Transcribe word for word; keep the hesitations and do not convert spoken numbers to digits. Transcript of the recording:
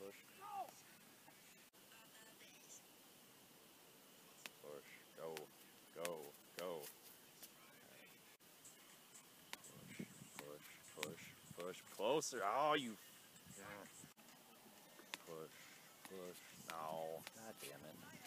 push. Push. Go. Go. Go. Push. Push. Push. Push. Closer. Oh, you. Yeah. Push. Push. No. God damn it.